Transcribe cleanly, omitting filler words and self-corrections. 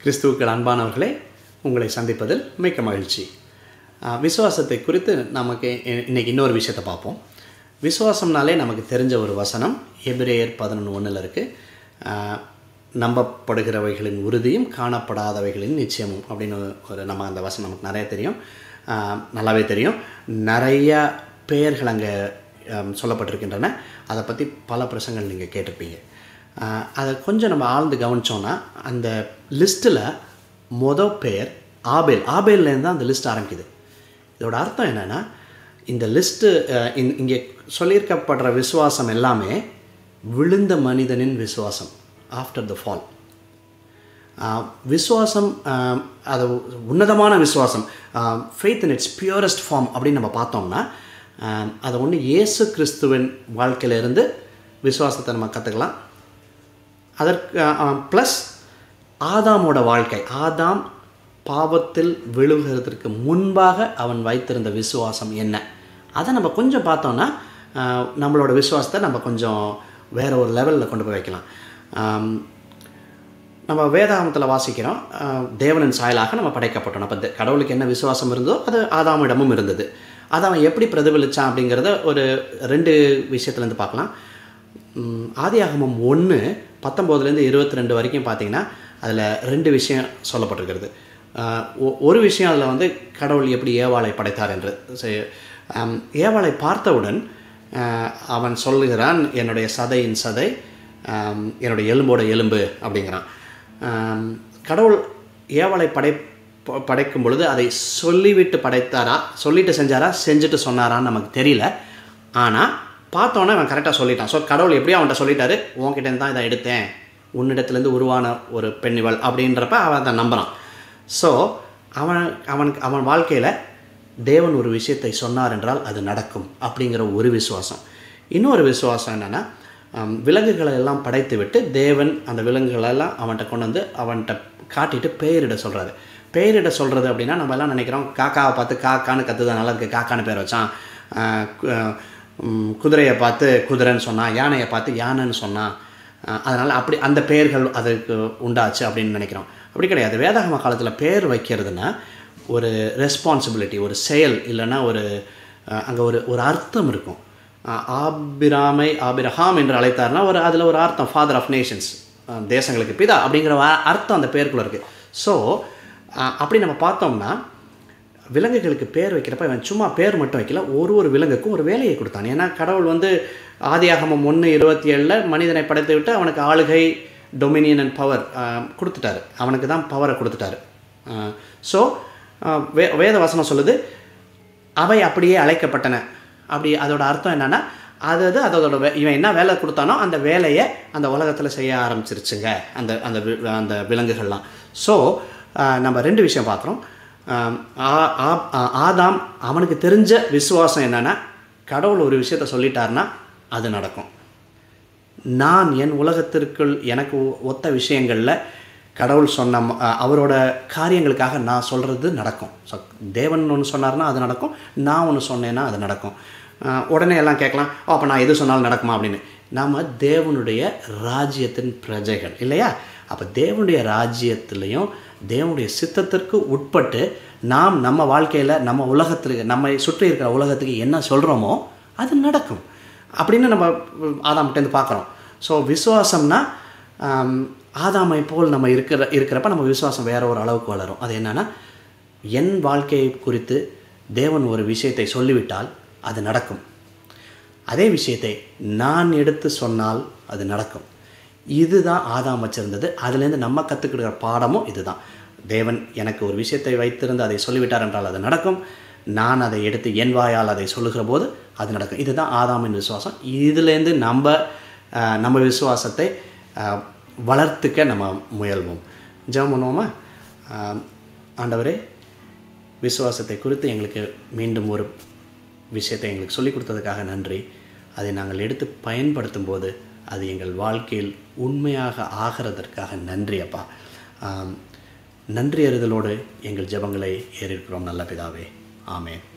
கிறிஸ்துவுக்கு அன்பானவர்களே, உங்களை சந்திப்பதில் மிக்க மகிழ்ச்சி. விசுவாசத்தை குறித்து நமக்கு இன்றைக்கி இன்னொரு விஷயத்தை பார்ப்போம். விசுவாசம்னாலே நமக்கு தெரிஞ்ச ஒரு வசனம் எபிரேயர் 11:1 இருக்குது. நம்பப்படுகிறவைகளின் உறுதியும் காணப்படாதவைகளின் நிச்சயமும் அப்படின்னு நம்ம அந்த வசனம் நமக்கு நிறைய தெரியும், நல்லாவே தெரியும். நிறையா பெயர்கள் அங்கே சொல்லப்பட்டிருக்கின்றன. அதை பற்றி பல பிரசங்கள் நீங்கள் கேட்டிருப்பீங்க. அதை கொஞ்சம் நம்ம ஆழ்ந்து கவனித்தோன்னா அந்த லிஸ்ட்டில் பெயர் ஆபேல்லேருந்து தான் அந்த லிஸ்ட் ஆரம்பிக்குது. இதோட அர்த்தம் என்னென்னா, இந்த லிஸ்ட்டு இங்கே சொல்லியிருக்கப்படுற விசுவாசம் எல்லாமே விழுந்த மனிதனின் விசுவாசம் ஆஃப்டர் த ஃபால். விசுவாசம், அது உன்னதமான விசுவாசம், faith in its purest form அப்படின்னு நம்ம பார்த்தோம்னா, அதை ஒன்று இயேசு கிறிஸ்துவின் வாழ்க்கையிலேருந்து விசுவாசத்தை நம்ம கற்றுக்கலாம். அதற்கு ப்ளஸ் ஆதாமோட வாழ்க்கை, ஆதாம் பாவத்தில் விழுகிறதுக்கு முன்பாக அவன் வைத்திருந்த விசுவாசம் என்ன, அதை நம்ம கொஞ்சம் பார்த்தோன்னா நம்மளோட விசுவாசத்தை நம்ம கொஞ்சம் வேறு ஒரு லெவலில் கொண்டு போய் வைக்கலாம். நம்ம வேதாகமத்தில் வாசிக்கிறோம், தேவனின் சாயலாக நம்ம படைக்கப்பட்டோம். அப்போ கடவுளுக்கு என்ன விசுவாசம் இருந்ததோ அது ஆதாமிடமும் இருந்தது. அதை அவன் எப்படி பிரதிபலித்தான் அப்படிங்கிறத ஒரு 2 விஷயத்துலேருந்து பார்க்கலாம். ஆதியாகமம் 1:19-22 வரைக்கும் பார்த்திங்கன்னா அதில் 2 விஷயம் சொல்லப்பட்டிருக்கிறது. ஒரு விஷயம் அதில் கடவுள் எப்படி ஏவாளை படைத்தார் என்று. ஏவாளை பார்த்தவுடன் அவன் சொல்லுகிறான், என்னுடைய சதையின் சதை, என்னுடைய எலும்போட எலும்பு அப்படிங்கிறான். கடவுள் ஏவாளை படைக்கும் பொழுது அதை சொல்லிவிட்டு படைத்தாரா, சொல்லிட்டு செஞ்சாரா, செஞ்சுட்டு சொன்னாரான்னு நமக்கு தெரியல. ஆனால் பார்த்தோன்னே அவன் கரெக்டாக சொல்லிட்டான். ஸோ கடவுள் எப்படியோ அவன்கிட்ட சொல்லிட்டாரு, உன்கிட்டேருந்து தான் இதை எடுத்தேன், உன்னிடத்துலேருந்து உருவான ஒரு பெண்ணிவள் அப்படின்றப்ப அவன் அதை நம்புகிறான். ஸோ அவன் வாழ்க்கையில் தேவன் ஒரு விஷயத்தை சொன்னார் என்றால் அது நடக்கும் அப்படிங்கிற ஒரு விசுவாசம். இன்னொரு விசுவாசம் என்னென்னா, விலங்குகளை எல்லாம் படைத்து விட்டு தேவன் அந்த விலங்குகளெல்லாம் அவன்கிட்ட கொண்டு வந்து அவன்கிட்ட காட்டிட்டு பெயரிட சொல்கிறாரு. பெயரிட சொல்கிறது அப்படின்னா, நம்ம எல்லாம் நினைக்கிறோம் காக்காவை பார்த்து காக்கான்னு கற்றுதான் நல்லா இருக்குது, காக்கான்னு பேர் வச்சான். குதிரையை பார்த்து குதிரைன்னு சொன்னான், யானையை பார்த்து யானைன்னு சொன்னான், அதனால் அப்படி அந்த பெயர்கள் அதுக்கு உண்டாச்சு அப்படின்னு நினைக்கிறோம். அப்படி கிடையாது. வேதாகம காலத்தில் பெயர் வைக்கிறதுனா ஒரு ரெஸ்பான்சிபிலிட்டி, ஒரு செயல், இல்லைன்னா அங்கே ஒரு அர்த்தம் இருக்கும். ஆபிரஹாம் என்று அழைத்தார்னா அதில் ஒரு அர்த்தம், ஃபாதர் ஆஃப் நேஷன்ஸ், தேசங்களுக்கு பிதா அப்படிங்கிற அர்த்தம் அந்த பெயருக்குள்ளே இருக்குது. ஸோ அப்படி நம்ம பார்த்தோம்னா விலங்குகளுக்கு பேர் வைக்கிறப்ப இவன் சும்மா பேர் மட்டும் வைக்கல, ஒரு விலங்குக்கும் ஒரு வேலையை கொடுத்தான். ஏன்னா கடவுள் ஆதியாகமம் 1:27 மனிதனை படைத்து விட்டு அவனுக்கு ஆளுகை, டொமினியன் அண்ட் பவர் கொடுத்துட்டாரு. அவனுக்கு தான் பவரை கொடுத்துட்டாரு. ஸோ வேத வசனம் சொல்லுது, அவை அப்படியே அழைக்கப்பட்டன. அப்படி அதோட அர்த்தம் என்னென்னா, அதோட இவன் என்ன வேலை கொடுத்தானோ அந்த வேலையை அந்த உலகத்தில் செய்ய ஆரம்பிச்சிருச்சுங்க அந்த அந்த அந்த விலங்குகள்லாம். ஸோ நம்ம 2 விஷயம் பார்க்குறோம். ஆதாம் அவனுக்கு தெரிஞ்ச விசுவாசம் என்னென்னா, கடவுள் ஒரு விஷயத்தை சொல்லிட்டார்னா அது நடக்கும். நான் என் உலகத்திற்குள் எனக்கு ஒத்த விஷயங்களில் கடவுள் சொன்ன அவரோட காரியங்களுக்காக நான் சொல்கிறது நடக்கும். ஸோ தேவன் ஒன்று சொன்னார்னா அது நடக்கும், நான் ஒன்று சொன்னேன்னா அது நடக்கும். உடனே எல்லாம் கேட்கலாம், அப்போ நான் எது சொன்னாலும் நடக்குமா அப்படின்னு. நாம் தேவனுடைய ராஜ்யத்தின் பிரஜைகள் இல்லையா? அப்போ தேவனுடைய ராஜ்யத்துலேயும் தேவனுடைய சித்தத்திற்கு உட்பட்டு நாம் நம்ம வாழ்க்கையில் நம்ம உலகத்துக்கு, நம்மை சுற்றி இருக்கிற உலகத்துக்கு என்ன சொல்கிறோமோ அது நடக்கும் அப்படின்னு நம்ம ஆதாம்கிட்டேருந்து பார்க்குறோம். ஸோ விசுவாசம்னா ஆதாமை போல் நம்ம இருக்கிறப்ப நம்ம விசுவாசம் வேறு ஒரு அளவுக்கு வளரும். அது என்னென்னா, என் வாழ்க்கையை குறித்து தேவன் ஒரு விஷயத்தை சொல்லிவிட்டால் அது நடக்கும். அதே விஷயத்தை நான் எடுத்து சொன்னால் அது நடக்கும். இதுதான் ஆதாம் வச்சிருந்தது. அதுலேருந்து நம்ம கற்றுக்கிற பாடமும் இதுதான். தேவன் எனக்கு ஒரு விஷயத்தை வைத்திருந்து அதை சொல்லிவிட்டார் என்றால் அது நடக்கும், நான் அதை எடுத்து என் வாயால் அதை சொல்லுகிற போது அது நடக்கும். இதுதான் ஆதாமின் விசுவாசம். இதுலேருந்து நம்ம விசுவாசத்தை வளர்த்துக்க நம்ம முயல்வோம். ஜெபம் பண்ணுவோமா? ஆண்டவரே, விசுவாசத்தை குறித்து எங்களுக்கு மீண்டும் ஒரு விஷயத்தை எங்களுக்கு சொல்லிக் கொடுத்ததுக்காக நன்றி. அதை நாங்கள் எடுத்து பயன்படுத்தும் போது அது எங்கள் வாழ்க்கையில் உண்மையாக ஆகிறதற்காக நன்றி அப்பா. நன்றி அறிதலோடு எங்கள் ஜெபங்களை ஏறியிருக்கிறோம் நல்ல பிதாவே. ஆமென்.